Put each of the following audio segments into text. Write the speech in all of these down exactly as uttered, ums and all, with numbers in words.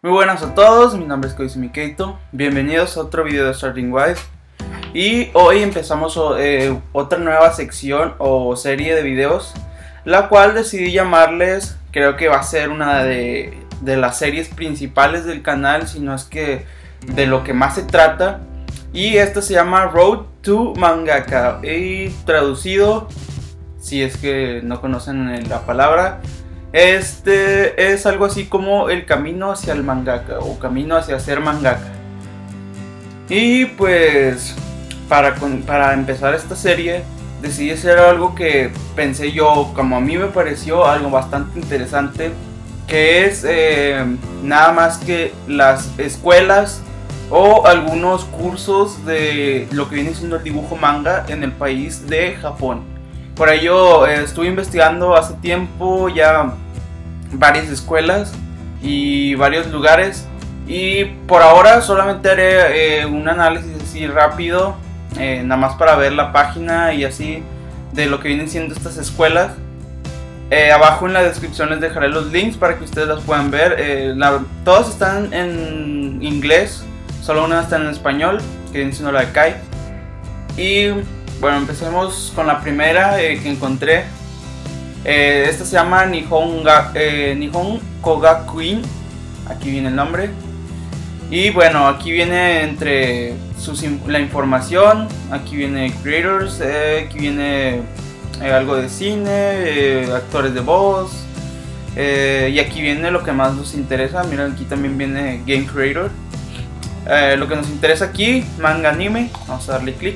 Muy buenas a todos, mi nombre es Koizumi Keito. Bienvenidos a otro video de Starting Wise. Y hoy empezamos eh, otra nueva sección o serie de videos, la cual decidí llamarles, creo que va a ser una de, de las series principales del canal, si no es que de lo que más se trata. Y esta se llama Road to Mangaka, y traducido, si es que no conocen la palabra, este es algo así como el camino hacia el mangaka o camino hacia ser mangaka. Y pues para, para empezar esta serie decidí hacer algo que pensé yo, como a mí me pareció algo bastante interesante, que es eh, nada más que las escuelas o algunos cursos de lo que viene siendo el dibujo manga en el país de Japón. Por ello eh, estuve investigando hace tiempo ya varias escuelas y varios lugares, y por ahora solamente haré eh, un análisis así rápido, eh, nada más para ver la página y así de lo que vienen siendo estas escuelas. Eh, abajo en la descripción les dejaré los links para que ustedes las puedan ver. Eh, la, todas están en inglés, solo una está en español, que viene siendo la de Kai. Y bueno, empecemos con la primera eh, que encontré. Eh, esta se llama Nihon, eh, Nihon Kogakuin. Aquí viene el nombre. Y bueno, aquí viene entre sus, la información. Aquí viene creators, eh, aquí viene eh, algo de cine, eh, actores de voz, eh, y aquí viene lo que más nos interesa. Miren, aquí también viene game creator. Eh, lo que nos interesa aquí, manga anime. Vamos a darle clic.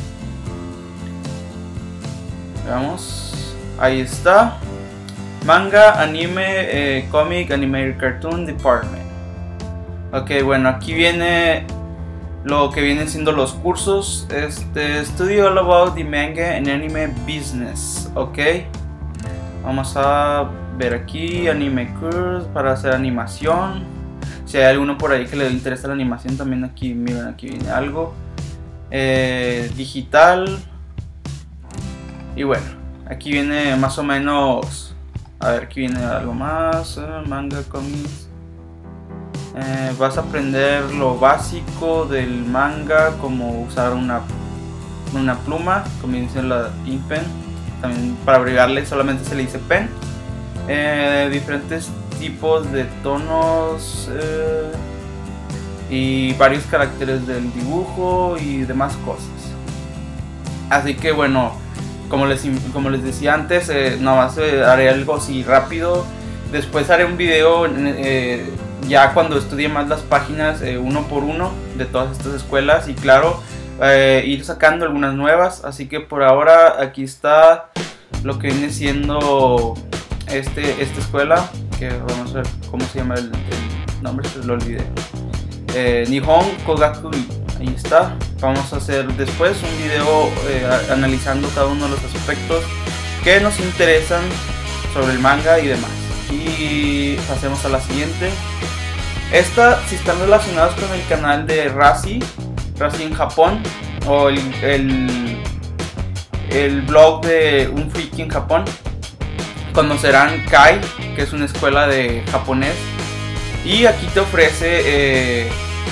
Veamos, ahí está. Manga, anime, eh, comic, animated cartoon department. Ok, bueno, aquí viene lo que vienen siendo los cursos. Este, study all about the manga and anime business. Ok, vamos a ver aquí, anime course para hacer animación. Si hay alguno por ahí que le interesa la animación, también aquí, miren, aquí viene algo. Eh, digital. Y bueno, aquí viene más o menos, a ver, aquí viene algo más, eh, manga, cómics. Eh, vas a aprender lo básico del manga, como usar una, una pluma, como dice la ink pen. También para abreviarle solamente se le dice pen. Eh, diferentes tipos de tonos eh, y varios caracteres del dibujo y demás cosas. Así que bueno, Como les, como les decía antes, eh, nada más eh, haré algo así rápido. Después haré un video eh, ya cuando estudie más las páginas, eh, uno por uno, de todas estas escuelas. Y claro, eh, ir sacando algunas nuevas. Así que por ahora aquí está lo que viene siendo este, esta escuela, que vamos a ver cómo se llama el, el nombre, se lo olvidé. eh, Nihon Kogakuin. Ahí está. Vamos a hacer después un video eh, analizando cada uno de los aspectos que nos interesan sobre el manga y demás. Y pasemos a la siguiente. Esta, si están relacionados con el canal de Razi, Razi en Japón, o el, el, el blog de un friki en Japón, conocerán Kai, que es una escuela de japonés. Y aquí te ofrece eh,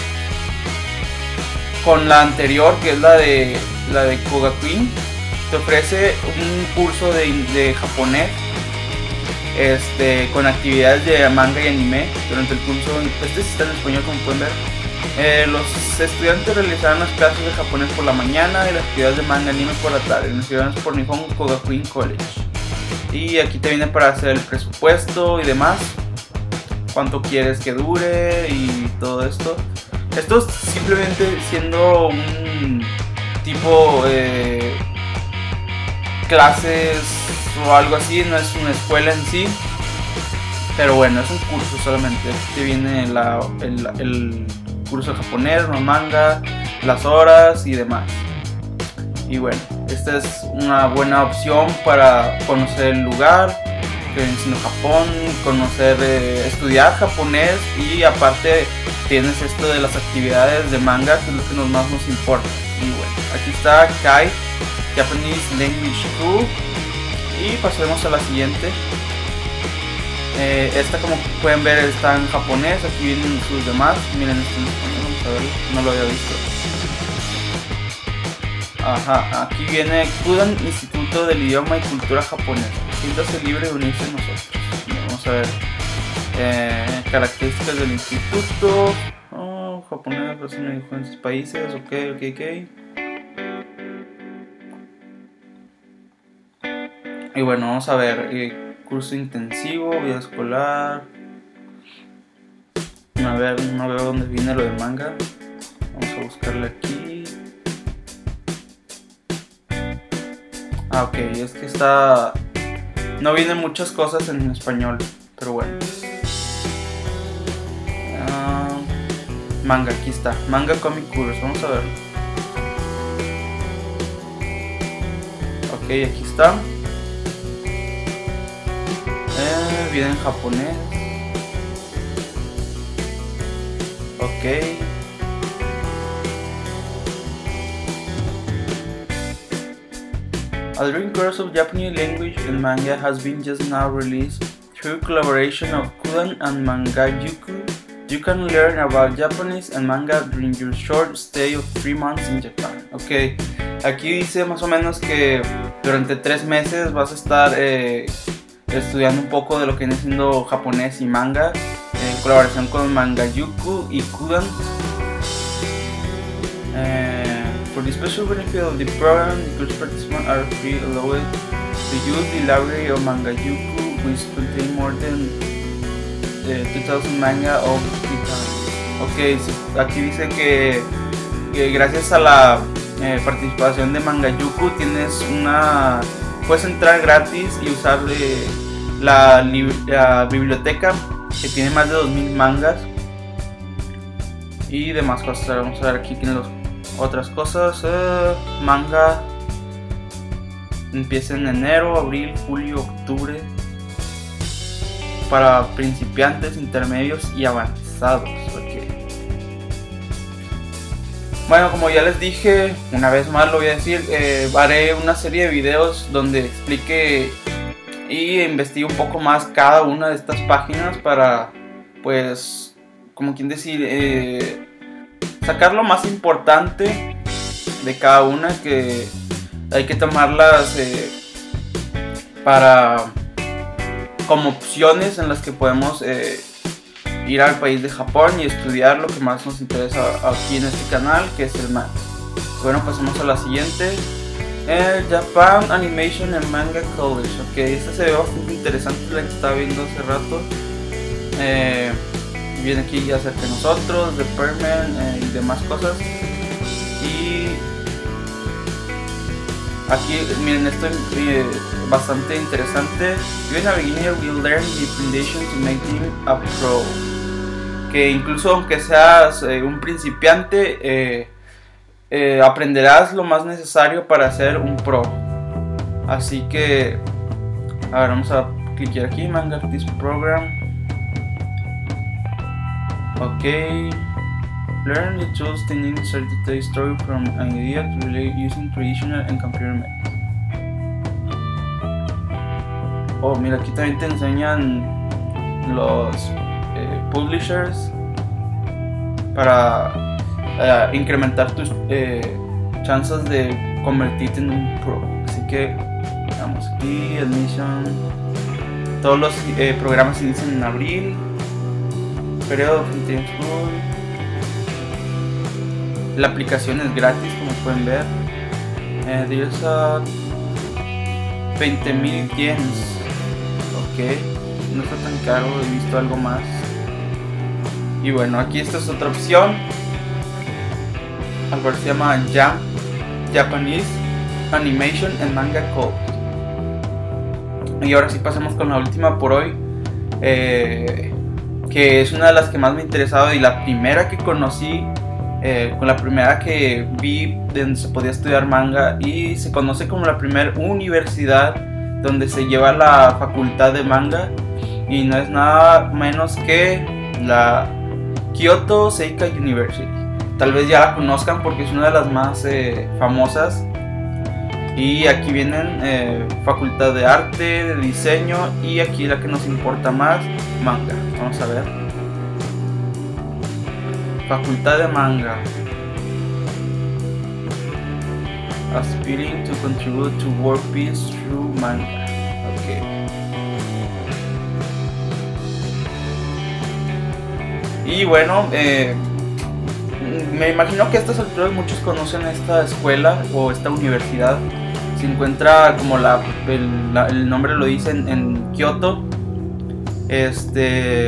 con la anterior, que es la de la de Kogakuin, te ofrece un curso de, de japonés, este, con actividades de manga y anime durante el curso. Este sí está en español, como pueden ver. Eh, los estudiantes realizarán las clases de japonés por la mañana y las actividades de manga y anime por la tarde, investigadas por Nihon Kogakuin College. Y aquí te viene para hacer el presupuesto y demás, cuánto quieres que dure y todo esto. Esto es simplemente siendo un tipo eh, clases o algo así, no es una escuela en sí, pero bueno, es un curso solamente. Aquí viene la, el, el curso japonés, el manga, las horas y demás. Y bueno, esta es una buena opción para conocer el lugar, que viene siendo Japón, conocer, eh, estudiar japonés, y aparte tienes esto de las actividades de manga, que es lo que nos, más nos importa. Y bueno, aquí está Kai, Japanese Language School. Y pasemos a la siguiente. Eh, esta, como pueden ver, está en japonés. Aquí vienen sus demás. Miren, esto en español, vamos a ver, no lo había visto. Ajá, aquí viene Kudan, Instituto del Idioma y Cultura Japonesa. Siéntase libre de unirse a nosotros. Vamos a ver eh, características del instituto. Oh, japonés, persona de diferentes países. Ok, ok, ok. Y bueno, vamos a ver eh, curso intensivo, vida escolar. A ver, no veo dónde viene lo de manga. Vamos a buscarle aquí. Ah, ok, es que está... No vienen muchas cosas en español, pero bueno. Uh, manga, aquí está. Manga Comic Course, vamos a ver. Ok, aquí está. Eh, viene en japonés. Ok. A Dream Course of Japanese Language and Manga has been just now released through collaboration of Kudan and Mangayuku. You can learn about Japanese and manga during your short stay of three months in Japan. Ok, aquí dice más o menos que durante tres meses vas a estar eh, estudiando un poco de lo que viene siendo japonés y manga en colaboración con Mangayuku y Kudan. Eh, For the special benefit of the program, the course participants are free allowed to use the library of Mangayuku, which contains more than uh, two thousand manga of the time. Ok, aquí dice que, que gracias a la eh, participación de Mangayuku tienes una... puedes entrar gratis y usar eh, la, la biblioteca que tiene más de dos mil mangas y demás cosas. Vamos a ver aquí tienen los otras cosas. eh, manga empieza en enero, abril, julio, octubre para principiantes, intermedios y avanzados. Okay. Bueno, como ya les dije, una vez más lo voy a decir, eh, haré una serie de videos donde explique y investigue un poco más cada una de estas páginas para, pues, como quien decir, eh, sacar lo más importante de cada una, que hay que tomarlas eh, para como opciones en las que podemos eh, ir al país de Japón y estudiar lo que más nos interesa aquí en este canal, que es el manga. Bueno, pasemos a la siguiente. El Japan Animation and Manga College. Ok, esta se ve bastante interesante, la que estaba viendo hace rato. Eh, Viene aquí ya cerca de nosotros, de Perman eh, y demás cosas. Y aquí, miren, esto es eh, bastante interesante. Even a beginner will learn the foundation to make him a pro. Que incluso aunque seas eh, un principiante, eh, eh, aprenderás lo más necesario para ser un pro. Así que, a ver, vamos a clicar aquí, Manga Artist Program. Ok, learn the tools needed to insert the story from an idea to relate using traditional and computer methods. Oh, mira, aquí también te enseñan los eh, publishers para eh, incrementar tus eh, chances de convertirte en un pro. Así que vamos aquí, admission. Todos los eh, programas se inician en abril. Periodo Continuous School. La aplicación es gratis, como pueden ver. Eh, There's a veinte mil yens. Ok, no está tan caro, he visto algo más. Y bueno, aquí esta es otra opción. Algo que se llama Jam Japanese Animation and Manga College. Y ahora sí pasamos con la última por hoy. Eh, que es una de las que más me ha interesado y la primera que conocí, eh, con la primera que vi donde se podía estudiar manga, y se conoce como la primera universidad donde se lleva la facultad de manga, y no es nada menos que la Kyoto Seika University. Tal vez ya la conozcan porque es una de las más eh, famosas. Y aquí vienen eh, facultad de arte, de diseño, y aquí la que nos importa más, manga. Vamos a ver. Facultad de manga. Aspiring to contribute to world peace through manga. Ok. Y bueno, eh, me imagino que a estas alturas muchos conocen esta escuela o esta universidad. Se encuentra, como la, el, la, el nombre lo dice, en, en Kioto. Este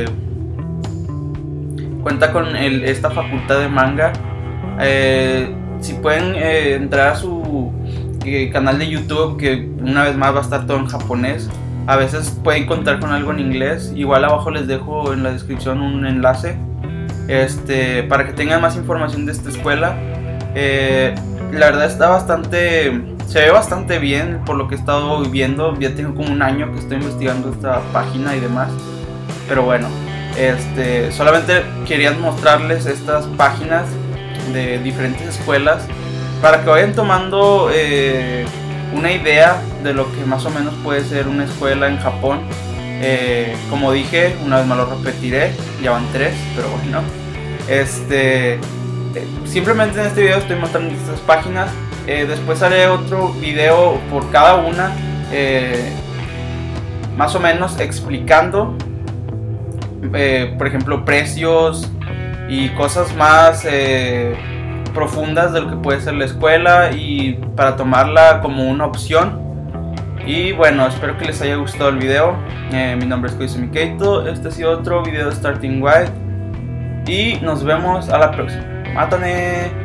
cuenta con el, esta facultad de manga. Eh, si pueden eh, entrar a su eh, canal de YouTube, que una vez más va a estar todo en japonés. A veces pueden contar con algo en inglés. Igual abajo les dejo en la descripción un enlace este, para que tengan más información de esta escuela. Eh, la verdad está bastante... Se ve bastante bien por lo que he estado viviendo. Ya tengo como un año que estoy investigando esta página y demás. Pero bueno, este, solamente quería mostrarles estas páginas de diferentes escuelas para que vayan tomando eh, una idea de lo que más o menos puede ser una escuela en Japón. Eh, como dije, una vez más lo repetiré, ya van tres, pero bueno. Este, eh, simplemente en este video estoy mostrando estas páginas. Eh, después haré otro video por cada una, eh, más o menos explicando, eh, por ejemplo, precios y cosas más eh, profundas de lo que puede ser la escuela, y para tomarla como una opción. Y bueno, espero que les haya gustado el video. Eh, mi nombre es Koizumi Keito. Este ha sido otro video de Starting White y nos vemos a la próxima. ¡Mátane!